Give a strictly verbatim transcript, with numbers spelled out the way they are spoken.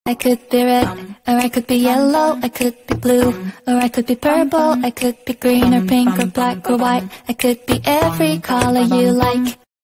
I could be red, or I could be yellow, I could be blue, or I could be purple, I could be green or pink or black or white. I could be every color you like.